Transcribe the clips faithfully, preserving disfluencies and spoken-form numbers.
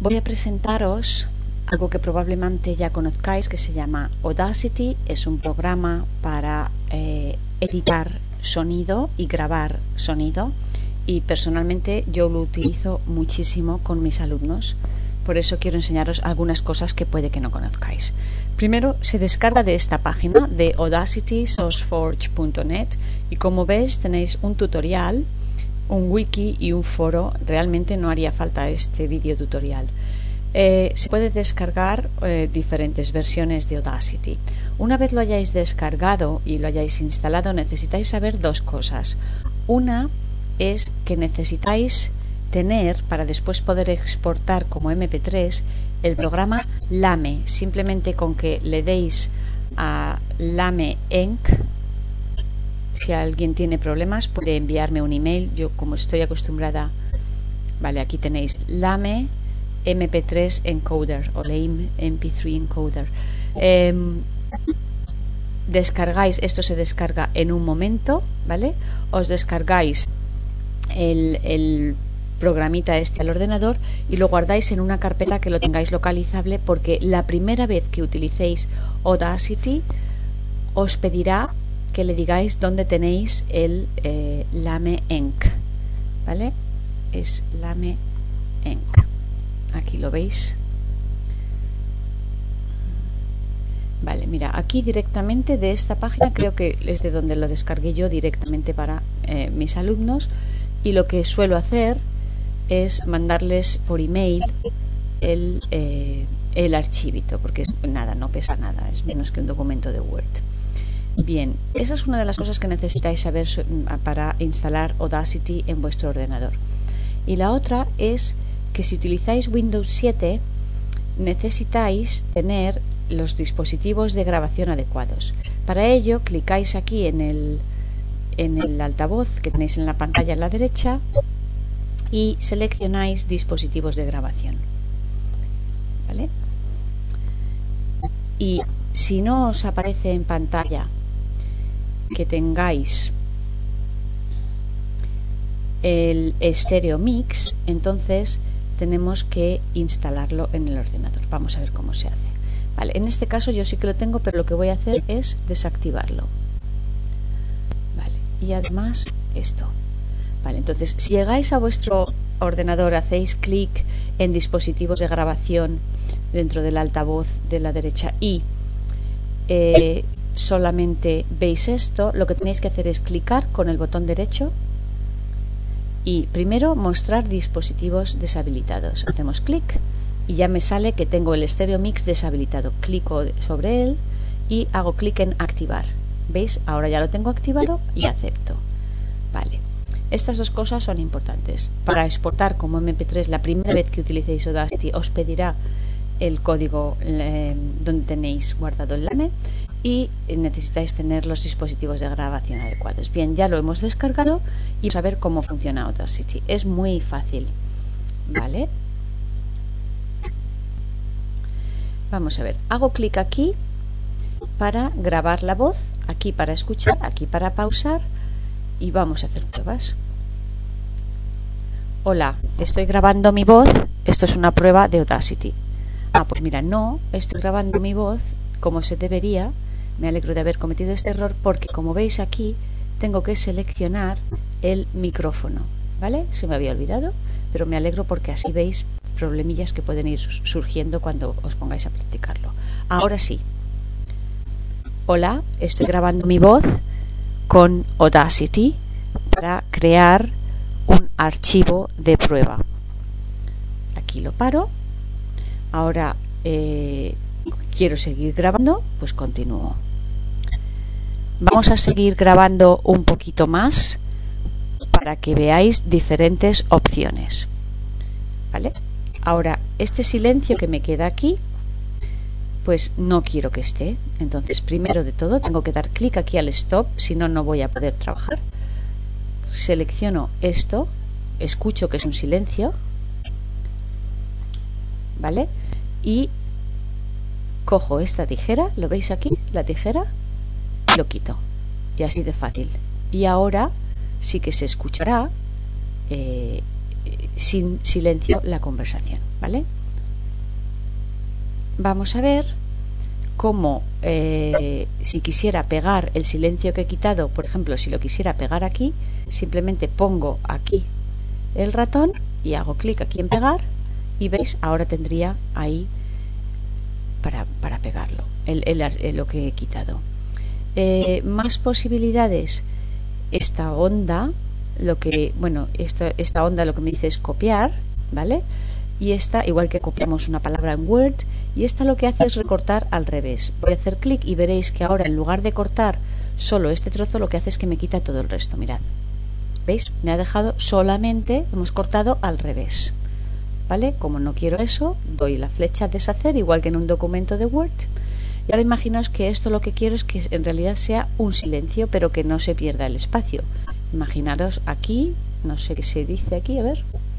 voy a presentaros algo que probablemente ya conozcáis, que se llama Audacity. Es un programa para eh, editar sonido y grabar sonido, y personalmente yo lo utilizo muchísimo con mis alumnos. Por eso quiero enseñaros algunas cosas que puede que no conozcáis. Primero, se descarga de esta página de audacity sourceforge punto net, y como veis tenéis un tutorial, un wiki y un foro. Realmente no haría falta este vídeo tutorial. Eh, se puede descargar eh, diferentes versiones de Audacity. Una vez lo hayáis descargado y lo hayáis instalado, necesitáis saber dos cosas. Una es que necesitáis tener, para después poder exportar como eme pe tres, el programa Lame. Simplemente con que le deis a Lame Enc, si alguien tiene problemas puede enviarme un email. Yo, como estoy acostumbrada, vale, aquí tenéis Lame eme pe tres Encoder o Lame eme pe tres Encoder. Eh, descargáis, esto se descarga en un momento, ¿vale? Os descargáis el, el programita este al ordenador y lo guardáis en una carpeta que lo tengáis localizable, porque la primera vez que utilicéis Audacity os pedirá que le digáis dónde tenéis el eh, Lame Enc, ¿vale? Es Lame Enc. Aquí lo veis. Vale, mira, aquí directamente de esta página, creo que es de donde lo descargué yo directamente para eh, mis alumnos, y lo que suelo hacer es mandarles por email el, eh, el archivito, porque es, nada, no pesa nada, es menos que un documento de Word. Bien, esa es una de las cosas que necesitáis saber para instalar Audacity en vuestro ordenador. Y la otra es que si utilizáis Windows siete necesitáis tener los dispositivos de grabación adecuados. Para ello clicáis aquí en el, en el altavoz que tenéis en la pantalla a la derecha y seleccionáis dispositivos de grabación, ¿vale? Y si no os aparece en pantalla que tengáis el Stereo Mix, entonces tenemos que instalarlo en el ordenador. Vamos a ver cómo se hace. Vale, en este caso yo sí que lo tengo, pero lo que voy a hacer es desactivarlo. Vale, y además esto. Vale, entonces si llegáis a vuestro ordenador, hacéis clic en dispositivos de grabación dentro del altavoz de la derecha y eh, solamente veis esto, lo que tenéis que hacer es clicar con el botón derecho y primero mostrar dispositivos deshabilitados. Hacemos clic y ya me sale que tengo el Stereo Mix deshabilitado. Clico sobre él y hago clic en activar. ¿Veis? Ahora ya lo tengo activado y acepto. Vale. Estas dos cosas son importantes. Para exportar como eme pe tres, la primera vez que utilicéis Audacity os pedirá el código eh, donde tenéis guardado el Lame, y necesitáis tener los dispositivos de grabación adecuados. Bien, ya lo hemos descargado y vamos a ver cómo funciona Audacity. Es muy fácil, ¿vale? Vamos a ver, hago clic aquí para grabar la voz, aquí para escuchar, aquí para pausar, y vamos a hacer pruebas. Hola, estoy grabando mi voz. Esto es una prueba de Audacity. Ah, pues mira, no estoy grabando mi voz como se debería. Me alegro de haber cometido este error, porque como veis aquí tengo que seleccionar el micrófono, ¿vale? Se me había olvidado, pero me alegro porque así veis problemillas que pueden ir surgiendo cuando os pongáis a practicarlo. Ahora sí. Hola, estoy grabando mi voz con Audacity para crear un archivo de prueba. Aquí lo paro. Ahora eh, quiero seguir grabando, pues continúo. Vamos a seguir grabando un poquito más para que veáis diferentes opciones, ¿vale? Ahora, este silencio que me queda aquí, pues no quiero que esté. Entonces, primero de todo, tengo que dar clic aquí al stop, si no, no voy a poder trabajar. Selecciono esto, escucho que es un silencio, ¿vale? Y cojo esta tijera, ¿lo veis aquí? La tijera, y lo quito. Y así de fácil. Y ahora sí que se escuchará eh, sin silencio la conversación, ¿vale? vamos a ver cómo eh, si quisiera pegar el silencio que he quitado, por ejemplo, si lo quisiera pegar aquí, simplemente pongo aquí el ratón y hago clic aquí en pegar y veis, ahora tendría ahí para, para pegarlo, el, el, el, lo que he quitado. Eh, más posibilidades, esta onda, lo que, bueno, esta, esta onda lo que me dice es copiar, ¿vale? Y esta, igual que copiamos una palabra en Word, y esta lo que hace es recortar al revés. Voy a hacer clic y veréis que ahora en lugar de cortar solo este trozo, lo que hace es que me quita todo el resto, mirad. ¿Veis? Me ha dejado solamente, hemos cortado al revés. ¿Vale? Como no quiero eso, doy la flecha a deshacer, igual que en un documento de Word. Y ahora imaginaos que esto lo que quiero es que en realidad sea un silencio, pero que no se pierda el espacio. Imaginaros aquí, no sé qué se dice aquí, a ver.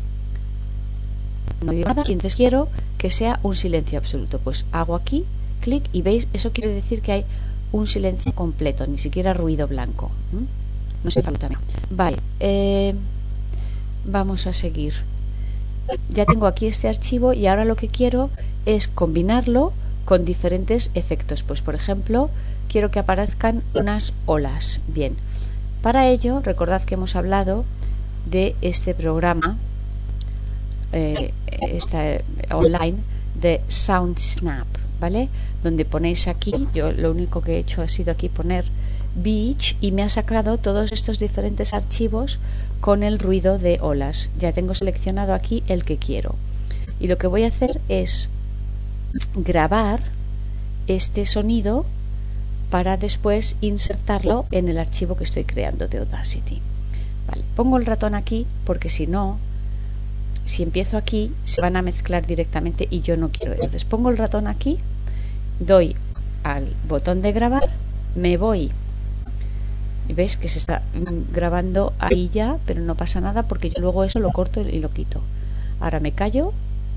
No digo nada, y entonces quiero que sea un silencio absoluto. Pues hago aquí, clic, y veis, eso quiere decir que hay un silencio completo, ni siquiera ruido blanco. ¿Mm? No sé, también. Vale, eh, vamos a seguir. Ya tengo aquí este archivo y ahora lo que quiero es combinarlo con diferentes efectos. Pues por ejemplo, quiero que aparezcan unas olas. Bien, para ello recordad que hemos hablado de este programa eh, esta, online de SoundSnap, ¿vale? Donde ponéis aquí, yo lo único que he hecho ha sido aquí poner beach y me ha sacado todos estos diferentes archivos con el ruido de olas. Ya tengo seleccionado aquí el que quiero y lo que voy a hacer es grabar este sonido para después insertarlo en el archivo que estoy creando de Audacity. Vale, pongo el ratón aquí porque si no, si empiezo aquí se van a mezclar directamente y yo no quiero eso. Entonces pongo el ratón aquí, doy al botón de grabar, me voy y veis que se está grabando ahí ya, pero no pasa nada porque yo luego eso lo corto y lo quito. Ahora me callo.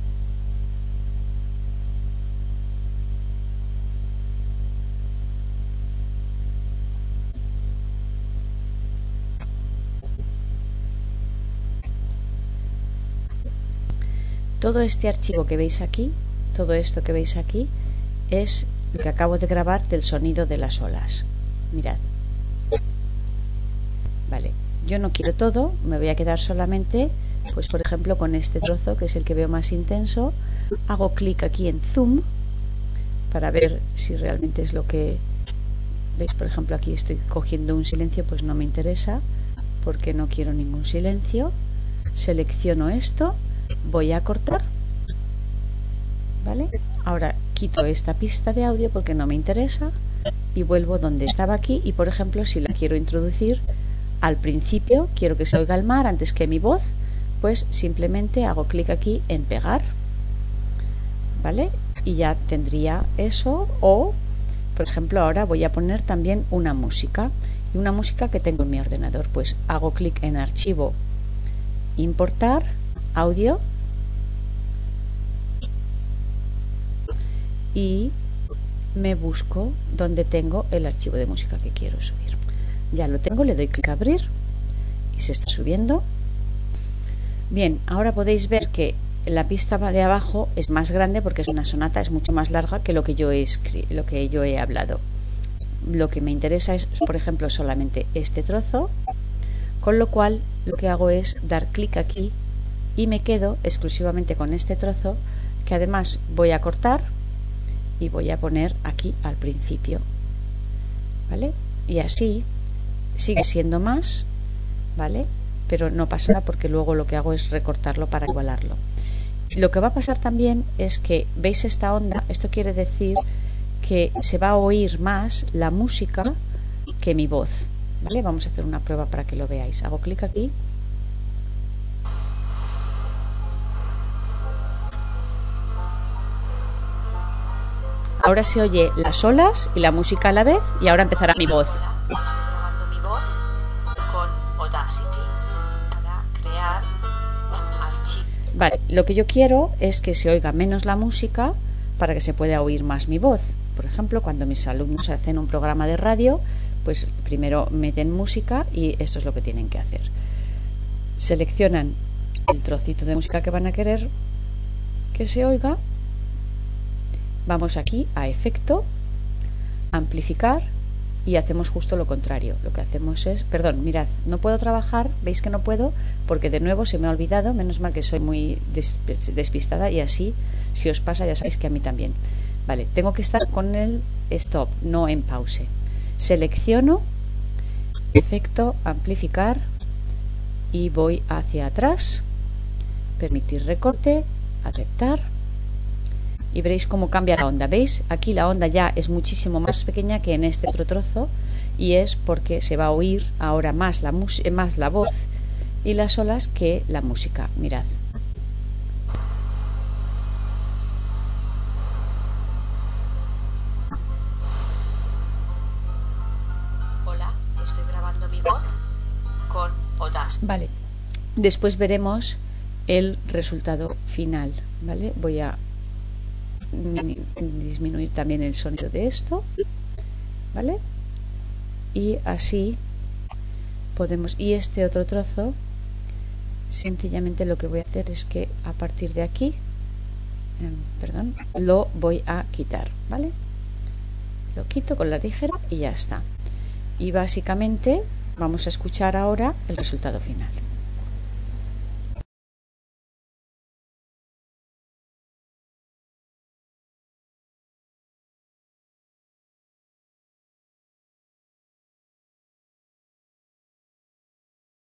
Todo este archivo que veis aquí, todo esto que veis aquí, es lo que acabo de grabar del sonido de las olas. Mirad. Vale, yo no quiero todo, me voy a quedar solamente, pues por ejemplo con este trozo que es el que veo más intenso. Hago clic aquí en zoom para ver si realmente es lo que veis. Por ejemplo aquí estoy cogiendo un silencio, pues no me interesa porque no quiero ningún silencio. Selecciono esto, voy a cortar, ¿vale? Ahora quito esta pista de audio porque no me interesa y vuelvo donde estaba aquí y por ejemplo si la quiero introducir al principio, quiero que se oiga el mar antes que mi voz, pues simplemente hago clic aquí en pegar, ¿vale? Y ya tendría eso. O por ejemplo ahora voy a poner también una música y una música que tengo en mi ordenador, pues hago clic en archivo, importar audio y me busco donde tengo el archivo de música que quiero subir. Ya lo tengo, le doy clic a abrir y se está subiendo. Bien, ahora podéis ver que la pista de abajo es más grande porque es una sonata, es mucho más larga que lo que yo he escrito, lo que yo he hablado. Lo que me interesa es, por ejemplo, solamente este trozo, con lo cual lo que hago es dar clic aquí y me quedo exclusivamente con este trozo, que además voy a cortar y voy a poner aquí al principio, ¿vale? Y así sigue siendo más, ¿vale? Pero no pasa nada porque luego lo que hago es recortarlo para igualarlo. Lo que va a pasar también es que, ¿veis esta onda? Esto quiere decir que se va a oír más la música que mi voz, ¿vale? Vamos a hacer una prueba para que lo veáis. Hago clic aquí. Ahora se oye las olas y la música a la vez y ahora empezará mi voz. Estoy grabando mi voz con Audacity para crear un archivo. Vale, lo que yo quiero es que se oiga menos la música para que se pueda oír más mi voz. Por ejemplo, cuando mis alumnos hacen un programa de radio, pues primero meten música y esto es lo que tienen que hacer. Seleccionan el trocito de música que van a querer que se oiga. Vamos aquí a efecto, amplificar, y hacemos justo lo contrario. Lo que hacemos es, perdón, mirad, no puedo trabajar, veis que no puedo porque de nuevo se me ha olvidado, menos mal que soy muy despistada, y así, si os pasa, ya sabéis que a mí también. Vale, tengo que estar con el stop, no en pause. Selecciono, efecto, amplificar, y voy hacia atrás, permitir recorte, aceptar, y veréis cómo cambia la onda. ¿Veis? Aquí la onda ya es muchísimo más pequeña que en este otro trozo, y es porque se va a oír ahora más la, más la voz y las olas que la música. Mirad. Hola, estoy grabando mi voz con Audacity. Vale, después veremos el resultado final. ¿Vale? Voy a disminuir también el sonido de esto, ¿vale? Y así podemos, y este otro trozo, sencillamente lo que voy a hacer es que a partir de aquí, eh, perdón, lo voy a quitar, ¿vale? Lo quito con la tijera y ya está. Y básicamente vamos a escuchar ahora el resultado final.